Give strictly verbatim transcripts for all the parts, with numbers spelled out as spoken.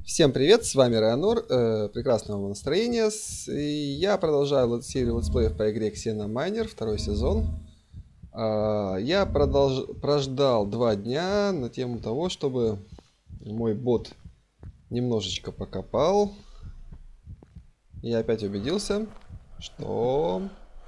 Всем привет, с вами Райанор, э, прекрасного настроения, с- и я продолжаю лет- серию летсплеев по игре Xeno Miner, второй сезон. А, я продолж... прождал два дня на тему того, чтобы мой бот немножечко покопал. Я опять убедился, что...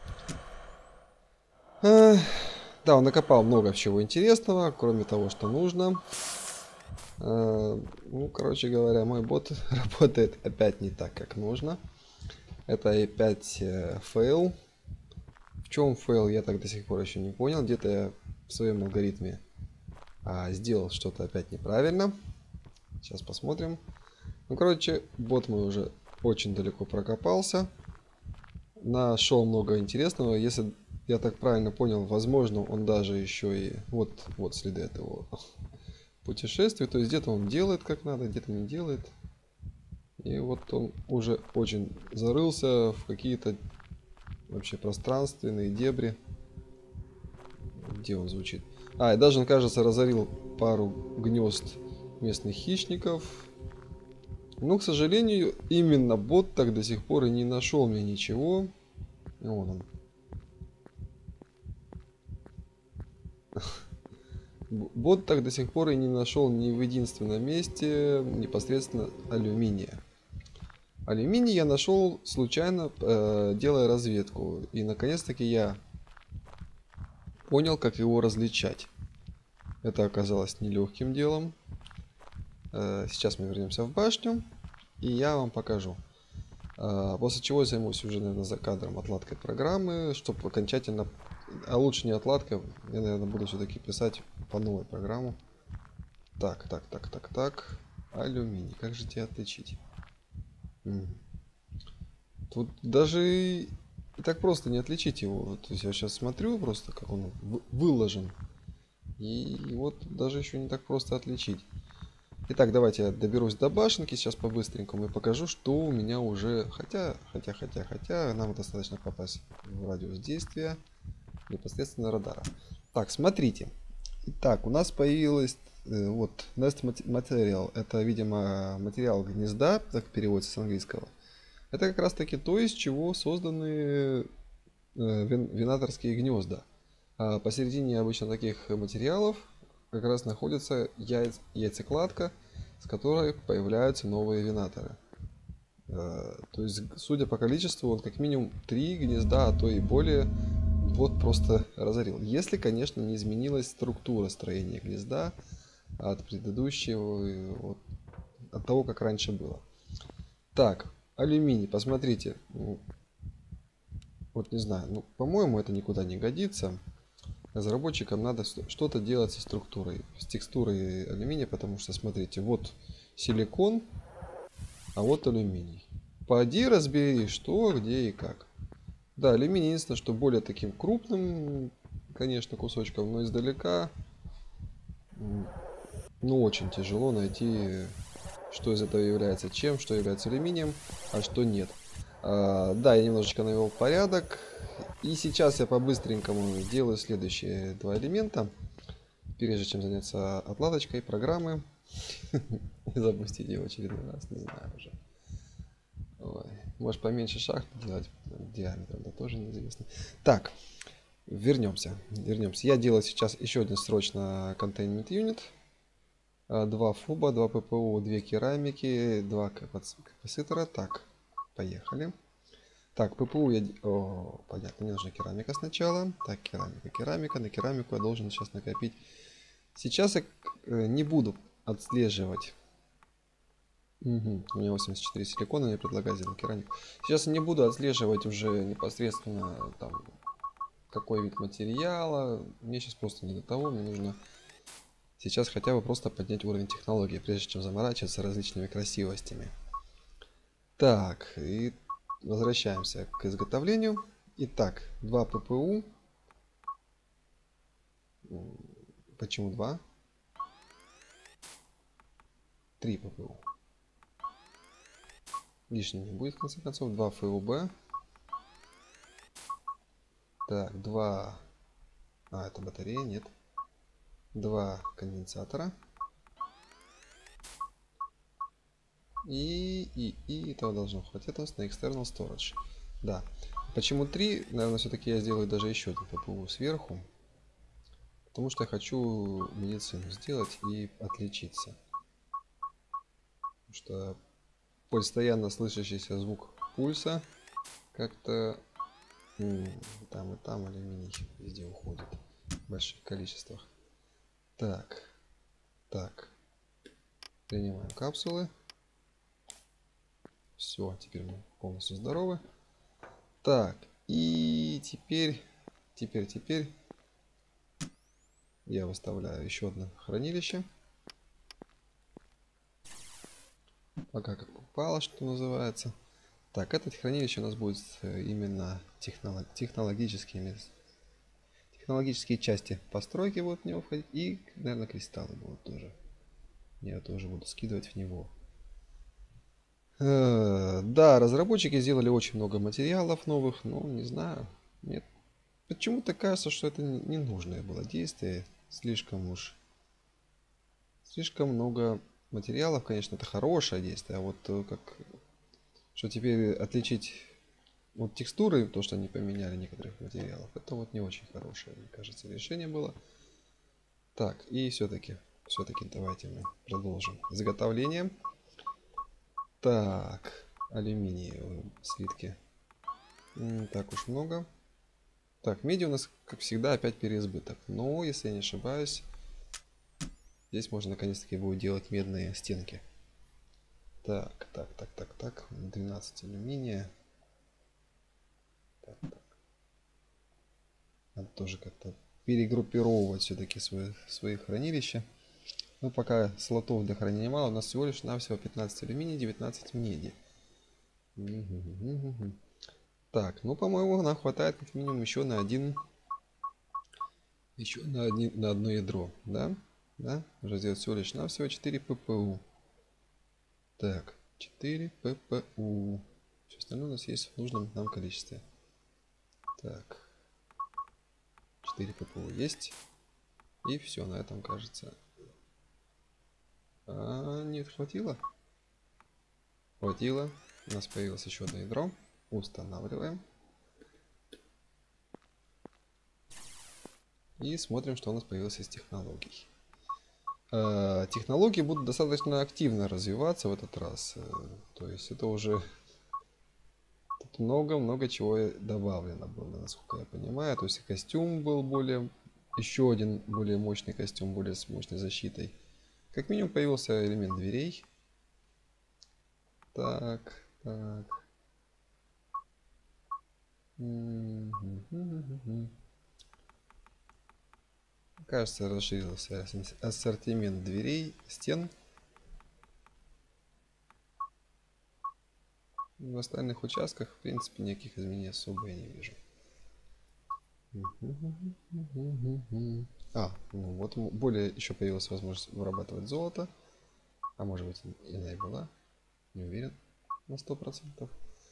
э, да, он накопал много всего интересного, кроме того, что нужно. Э, ну, короче говоря, мой бот работает опять не так, как нужно. Это опять э, фейл. В чем фейл, я так до сих пор еще не понял. Где-то я в своем алгоритме а, сделал что-то опять неправильно. Сейчас посмотрим. Ну, короче, бот мой уже очень далеко прокопался. Нашел много интересного. Если я так правильно понял, возможно, он даже еще и... Вот, вот следы от его путешествия. То есть где-то он делает как надо, где-то не делает. И вот он уже очень зарылся в какие-то вообще пространственные дебри. Где он звучит? А, и даже, он, кажется, разорил пару гнезд местных хищников. Но, к сожалению, именно бот так до сих пор и не нашел мне ничего. Вон он. Бот так до сих пор и не нашел ни в единственном месте непосредственно алюминия. Алюминий я нашел случайно, э, делая разведку. И наконец-таки я понял, как его различать. Это оказалось нелегким делом. Э, сейчас мы вернемся в башню, и я вам покажу. А, после чего я займусь уже, наверное, за кадром отладкой программы, чтобы окончательно... А лучше не отладка, я, наверное, буду все-таки писать по новой программу. Так, так, так, так, так. Алюминий, как же тебя отличить? М. Тут даже и так просто не отличить его. То есть я сейчас смотрю просто, как он выложен. И вот даже еще не так просто отличить. Итак, давайте я доберусь до башенки сейчас по-быстренькому и покажу, что у меня уже... Хотя, хотя, хотя, хотя, нам достаточно попасть в радиус действия непосредственно радара. Так, смотрите. Итак, у нас появилась э, вот Nest Material. Это, видимо, материал гнезда, так переводится с английского. Это как раз таки то, из чего созданы э, вин винаторские гнезда. А посередине обычно таких материалов как раз находится яйц, яйцекладка, с которой появляются новые винаторы. Э, то есть, судя по количеству, он как минимум три гнезда, а то и более, вот просто разорил. Если, конечно, не изменилась структура строения гнезда от предыдущего, вот, от того, как раньше было. Так, алюминий, посмотрите. Ну, вот не знаю, ну, по-моему, это никуда не годится. Разработчикам надо что-то делать со структурой, с текстурой алюминия, потому что, смотрите, вот силикон, а вот алюминий. Поди разбери, что, где и как. Да, алюминий единственное, что более таким крупным, конечно, кусочком, но издалека, ну, очень тяжело найти, что из этого является чем, что является алюминием, а что нет. А, да, я немножечко навел порядок. И сейчас я по-быстренькому сделаю следующие два элемента, прежде чем заняться отладочкой программы. И запустить ее в очередной раз, не знаю уже. Ой, может поменьше шахт делать, диаметр, да тоже неизвестно. Так, вернемся, вернемся. Я делаю сейчас еще один срочно containment unit. Два фуба, два ППУ, две керамики, два капацитора. Так, поехали. Так, ППУ я... О, понятно, мне нужна керамика сначала. Так, керамика, керамика. На керамику я должен сейчас накопить. Сейчас я не буду отслеживать. Угу, у меня восемьдесят четыре силикона, мне предлагают сделать керамику. Сейчас я не буду отслеживать уже непосредственно там какой вид материала. Мне сейчас просто не до того, мне нужно сейчас хотя бы просто поднять уровень технологии, прежде чем заморачиваться различными красивостями. Так, и возвращаемся к изготовлению. Итак, два ППУ. Почему два? три ППУ. Лишним не будет, в конце концов. два ФУБ. Так, два... А, это батарея, нет. Два конденсатора. И, и, и этого должно хватить у нас на external storage. Да. Почему три? Наверное, все-таки я сделаю даже еще один ППУ сверху. Потому что я хочу медицину сделать и отличиться. Потому что постоянно слышащийся звук пульса как-то там и там алюминий везде уходит в больших количествах. Так, так. Принимаем капсулы. Все, теперь мы полностью здоровы. Так, и теперь, теперь, теперь я выставляю еще одно хранилище. Пока как попало, что называется. Так, это хранилище у нас будет именно технолог, технологическими, технологические части постройки будут в него входить. И, наверное, кристаллы будут тоже. Я тоже буду скидывать в него. Да, разработчики сделали очень много материалов новых, но не знаю. Нет. Почему-то кажется, что это ненужное было действие. Слишком уж. Слишком много материалов, конечно, это хорошее действие. А вот как. Что теперь отличить вот текстуры, то, что они поменяли некоторых материалов, это вот не очень хорошее, мне кажется, решение было. Так, и все-таки, все-таки давайте мы продолжим изготовление. Так, алюминиевые слитки. Не так уж много. Так, меди у нас, как всегда, опять переизбыток. Но, если я не ошибаюсь, здесь можно наконец-таки будет делать медные стенки. Так, так, так, так, так. двенадцать алюминия. Так, так. Надо тоже как-то перегруппировывать все-таки свои, свои хранилища. Ну, пока слотов для хранения мало, у нас всего лишь навсего пятнадцать алюминия, девятнадцать меди. Так, ну, по-моему, нам хватает как минимум еще на один... Еще на, один, на одно ядро, да? Да? Нужно сделать всего лишь навсего четыре ППУ. Так, четыре ППУ. Все остальное у нас есть в нужном нам количестве. Так. четыре ППУ есть. И все, на этом, кажется. А, нет, хватило? Хватило. У нас появилось еще одно ядро. Устанавливаем. И смотрим, что у нас появилось из технологий. Э, технологии будут достаточно активно развиваться в этот раз. То есть это уже много-много чего добавлено было, насколько я понимаю. То есть костюм был более... Еще один более мощный костюм, более с мощной защитой. Как минимум появился элемент дверей. Так, так. Кажется, расширился ассортимент дверей, стен. В остальных участках, в принципе, никаких изменений особо я не вижу. А, ну вот более еще появилась возможность вырабатывать золото. А может быть и она и была. Не уверен на сто процентов.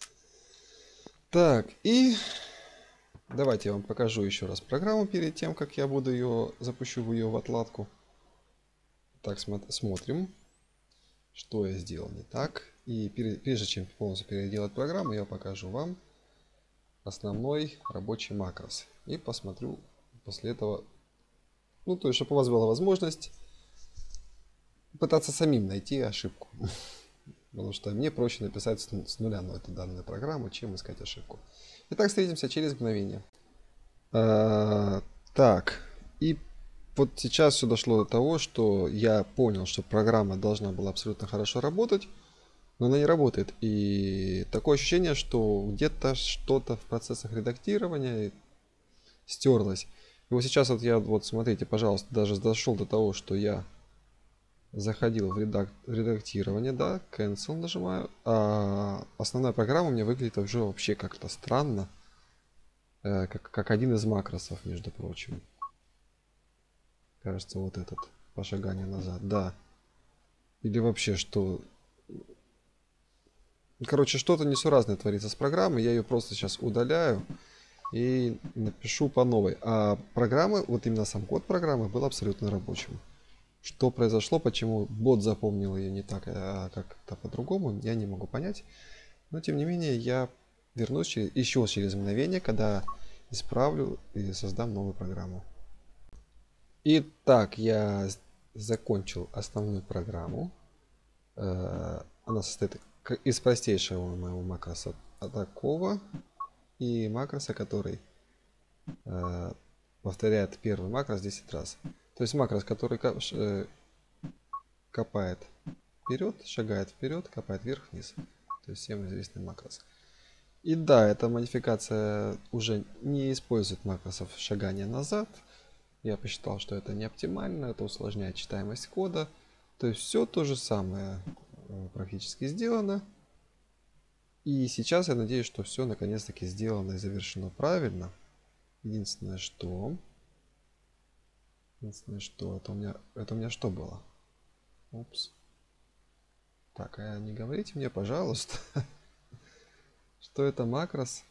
Так, и давайте я вам покажу еще раз программу перед тем, как я буду ее запущу ее в отладку. Так, смотрим, что я сделал не так. И прежде чем полностью переделать программу, я покажу вам основной рабочий макрос. И посмотрю после этого, ну, то есть, чтобы у вас была возможность пытаться самим найти ошибку. Потому что мне проще написать с нуля на эту данную программу, чем искать ошибку. Итак, встретимся через мгновение. А, так, и вот сейчас все дошло до того, что я понял, что программа должна была абсолютно хорошо работать, но она не работает. И такое ощущение, что где-то что-то в процессах редактирования стерлось. И вот сейчас вот я, вот смотрите, пожалуйста, даже дошел до того, что я заходил в редак редактирование, да, cancel нажимаю, а основная программа у меня выглядит уже вообще как-то странно, э, как, как один из макросов, между прочим. Кажется, вот этот, по шаганию назад, да. Или вообще что... Короче, что-то несуразное творится с программой, я ее просто сейчас удаляю и напишу по новой. А программы, вот именно сам код программы был абсолютно рабочим. Что произошло, почему бот запомнил ее не так, а как-то по-другому, я не могу понять. Но тем не менее, я вернусь через, еще через мгновение, когда исправлю и создам новую программу. Итак, я закончил основную программу. Она состоит из простейшего моего макроса такого и макроса, который повторяет первый макрос десять раз. То есть макрос, который копает вперед, шагает вперед, копает вверх-вниз. То есть всем известный макрос. И да, эта модификация уже не использует макросов шагания назад. Я посчитал, что это не оптимально, это усложняет читаемость кода. То есть все то же самое практически сделано. И сейчас я надеюсь, что все наконец-таки сделано и завершено правильно. Единственное, что... Единственное, что... Это у меня, это у меня что было? Упс. Так, а не говорите мне, пожалуйста, что это макрос.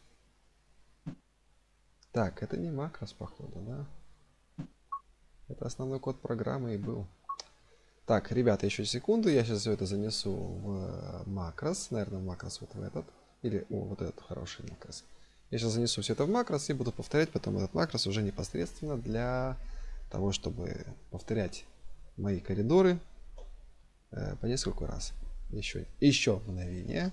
Так, это не макрос, походу, да? Это основной код программы и был. Так, ребята, еще секунду, я сейчас все это занесу в макрос. Наверное, в макрос вот в этот. Или, о, вот этот хороший макрос. Я сейчас занесу все это в макрос и буду повторять потом этот макрос уже непосредственно для того, чтобы повторять мои коридоры э, по нескольку раз. Еще, еще мгновение.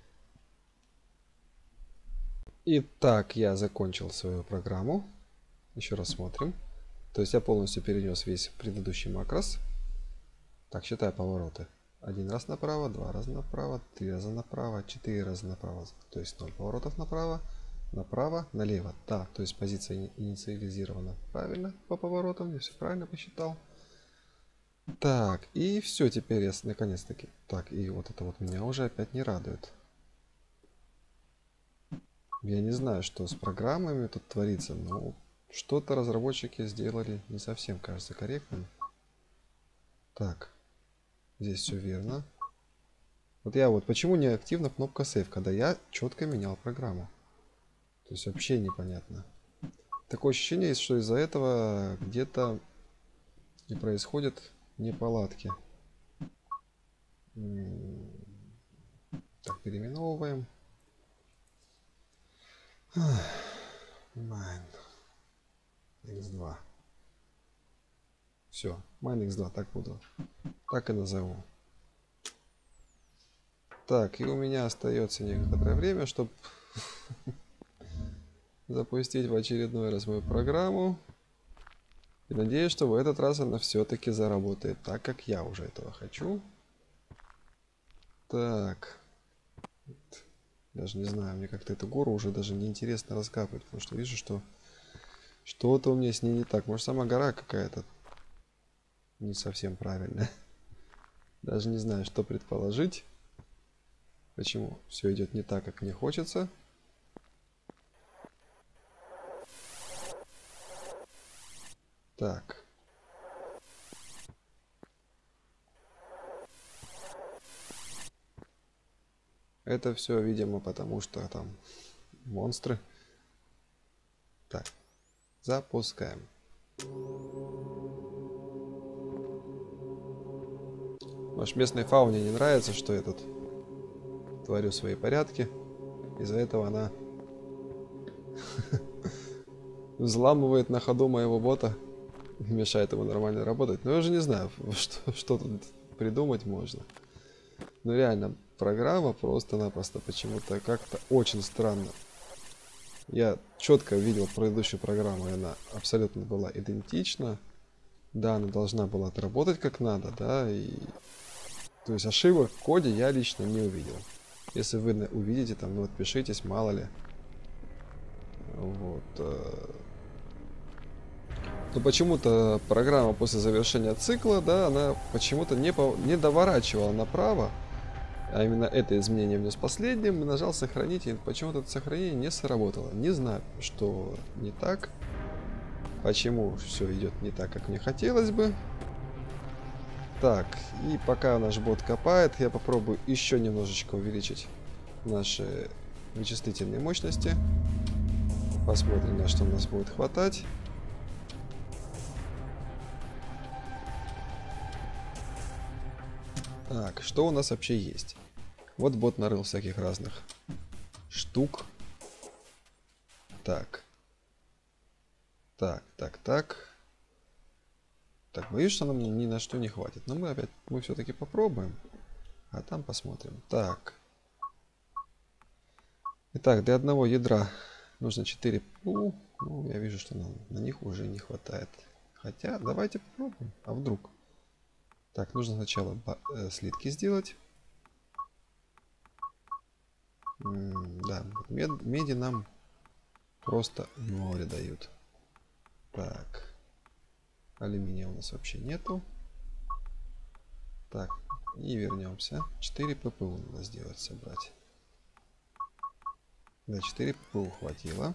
Итак, я закончил свою программу. Еще раз смотрим. То есть я полностью перенес весь предыдущий макрос. Так, считаю повороты. Один раз направо, два раза направо, три раза направо, четыре раза направо. То есть ноль поворотов направо, направо, налево. Да, то есть позиция инициализирована правильно по поворотам. Я все правильно посчитал. Так, и все, теперь я наконец-таки... Так, и вот это вот меня уже опять не радует. Я не знаю, что с программами тут творится, но что-то разработчики сделали не совсем, кажется, корректным. Так, здесь все верно. Вот я вот, почему не активна кнопка Save, когда я четко менял программу? То есть вообще непонятно. Такое ощущение, что из-за этого где-то и происходят неполадки. Так, переименовываем. Mine икс два. Все, Mine икс два, так буду. Так и назову. Так, и у меня остается некоторое время, чтобы запустить в очередной раз мою программу. И надеюсь, что в этот раз она все-таки заработает так, как я уже этого хочу. Так. Даже не знаю, мне как-то эту гору уже даже неинтересно раскапывать, потому что вижу, что что-то у меня с ней не так. Может, сама гора какая-то не совсем правильная. Даже не знаю, что предположить. Почему все идет не так, как мне хочется. Так. Это все, видимо, потому что там монстры. Так. Запускаем. Может, местной фауне не нравится, что я тут творю свои порядки. Из-за этого она взламывает на ходу моего бота. Мешает ему нормально работать. Но я уже не знаю, что, что тут придумать можно. Но реально, программа просто-напросто почему-то как-то очень странно. Я четко видел предыдущую программу, и она абсолютно была идентична. Да, она должна была отработать как надо, да, и... То есть ошибок в коде я лично не увидел. Если вы увидите, там, ну, отпишитесь, мало ли. Вот. Но почему-то программа после завершения цикла, да, она почему-то не, по... не доворачивала направо. А именно это изменение внес последним, и нажал сохранить, и почему-то это сохранение не сработало. Не знаю, что не так, почему все идет не так, как мне хотелось бы. Так, и пока наш бот копает, я попробую еще немножечко увеличить наши вычислительные мощности. Посмотрим, на что у нас будет хватать. Так, что у нас вообще есть? Вот бот нарыл всяких разных штук. Так. Так, так, так. Так, боюсь, что нам ни на что не хватит. Но мы опять, мы все-таки попробуем. А там посмотрим. Так. Итак, для одного ядра нужно четыре пу. Ну, я вижу, что нам на них уже не хватает. Хотя, давайте попробуем. А вдруг? Так, нужно сначала э, слитки сделать. М да, мед меди нам просто море дают. Так. Алюминия у нас вообще нету. Так, и вернемся. четыре пэ пэ у надо сделать, собрать. Да, четыре пэ пэ у хватило.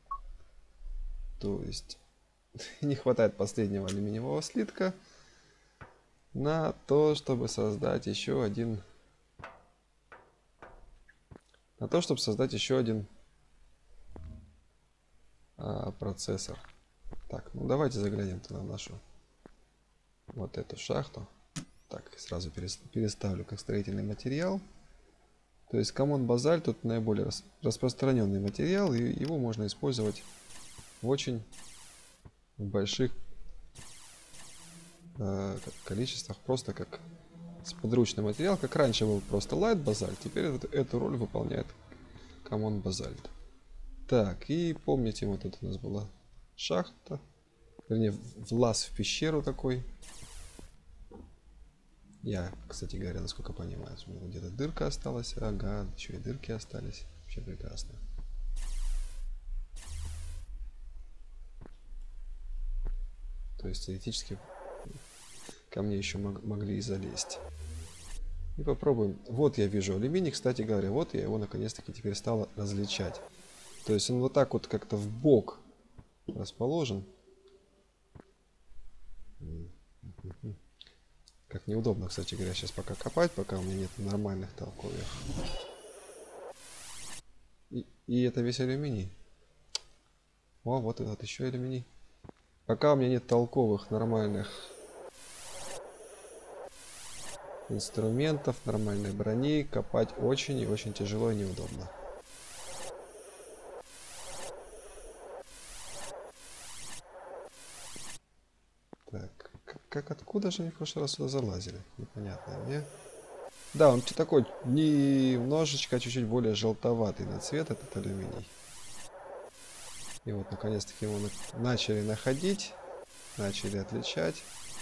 То есть не хватает последнего алюминиевого слитка на то, чтобы создать еще один... На то, чтобы создать еще один а, процессор. Так, ну давайте заглянем на нашу вот эту шахту. Так, сразу переставлю как строительный материал. То есть Common Basalt тут наиболее распространенный материал, и его можно использовать в очень больших э, количествах, просто как подручный материал. Как раньше был просто Light Basalt, теперь эту, эту роль выполняет Common Basalt. Так, и помните, вот тут у нас была шахта, вернее, влаз в пещеру такой. Я, кстати говоря, насколько понимаю, у меня где-то дырка осталась. Ага, еще и дырки остались. Вообще прекрасно. То есть теоретически ко мне еще мог, могли и залезть. И попробуем. Вот я вижу алюминий, кстати говоря, вот я его наконец-таки теперь стал различать. То есть он вот так вот как-то в бок расположен. Как неудобно, кстати говоря, сейчас пока копать, пока у меня нет нормальных толковых. И, и это весь алюминий. О, вот этот еще алюминий. Пока у меня нет толковых, нормальных инструментов, нормальной брони, копать очень и очень тяжело и неудобно. Так, как, как откуда же они в прошлый раз сюда залазили? Непонятно мне. Да, он такой немножечко, чуть-чуть более желтоватый на цвет, этот алюминий. И вот наконец-таки его начали находить, начали отличать.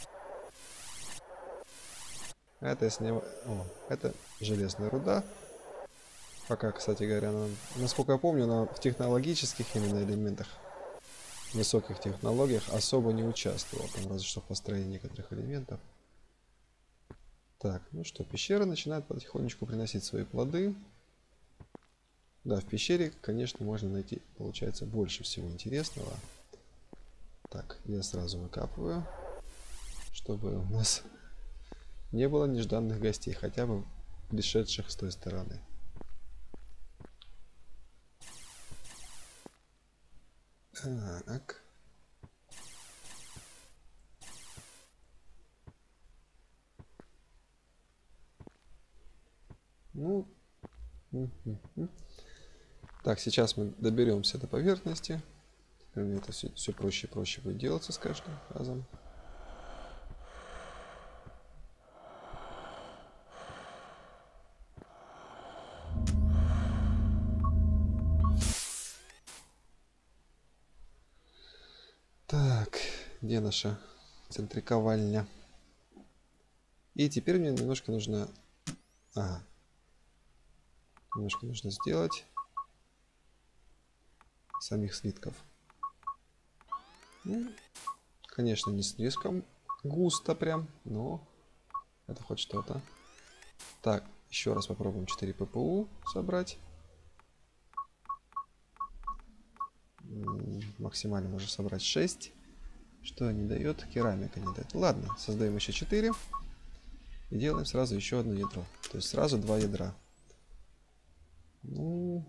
Это с него... О, это железная руда. Пока, кстати говоря, она, насколько я помню, она в технологических именно элементах, высоких технологиях особо не участвовала. Там разве что в построении некоторых элементов. Так, ну что, пещера начинает потихонечку приносить свои плоды. Да, в пещере, конечно, можно найти, получается, больше всего интересного. Так, я сразу выкапываю, чтобы у нас не было нежданных гостей, хотя бы пришедших с той стороны. Так. Ну, так, сейчас мы доберемся до поверхности. Это все, все проще и проще будет делаться с каждым разом. Так, где наша центриковальня? И теперь мне немножко нужно... Ага. Немножко нужно сделать самих слитков. Ну, конечно, не слишком густо прям, но это хоть что-то. Так, еще раз попробуем четыре пэ пэ у собрать. Максимально можно собрать шесть. Что не дает? Керамика не дает. Ладно, создаем еще четыре. И делаем сразу еще одно ядро. То есть сразу два ядра. Ну...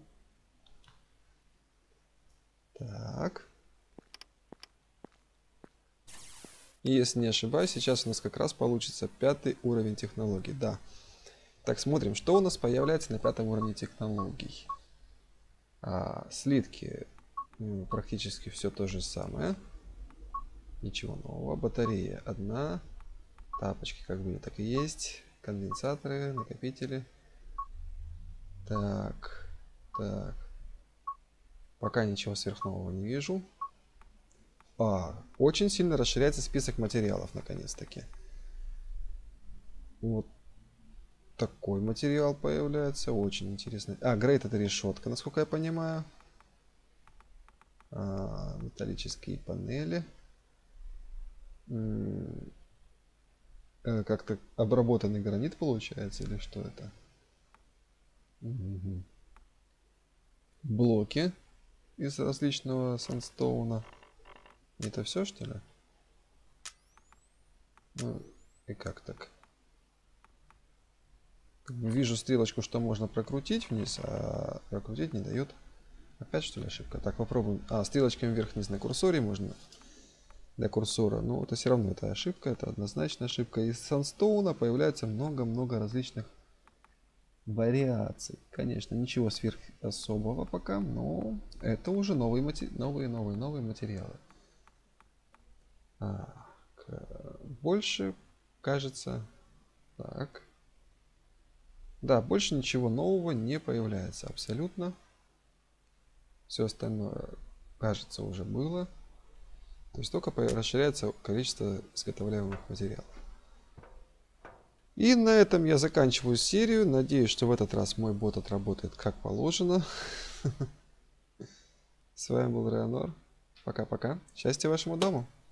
Так. И если не ошибаюсь, сейчас у нас как раз получится пятый уровень технологий. Да. Так, смотрим, что у нас появляется на пятом уровне технологий. А, слитки. Ну, практически все то же самое. Ничего нового. Батарея одна. Тапочки как были, так и есть. Конденсаторы, накопители. Так. Так. Пока ничего сверхнового не вижу. А, очень сильно расширяется список материалов, наконец-таки. Вот такой материал появляется. Очень интересный. А, грейд — это решетка, насколько я понимаю. А, металлические панели. Как-то обработанный гранит получается, или что это? Угу. Блоки из различного сандстоуна. Это все, что ли? Ну, и как так? Вижу стрелочку, что можно прокрутить вниз, а прокрутить не дает. Опять, что ли, ошибка? Так, попробуем. А, стрелочками вверх-вниз на курсоре можно. Для курсора. Но это все равно это ошибка. Это однозначно ошибка. Из сандстоуна появляется много-много различных вариаций. Конечно, ничего сверх особого пока, но это уже новые, мати... новые, новые, новые материалы. Так, больше, кажется, так. Да, больше ничего нового не появляется абсолютно. Все остальное, кажется, уже было. То есть только расширяется количество изготовляемых материалов. И на этом я заканчиваю серию. Надеюсь, что в этот раз мой бот отработает как положено. С вами был Реанор. Пока-пока. Счастья вашему дому.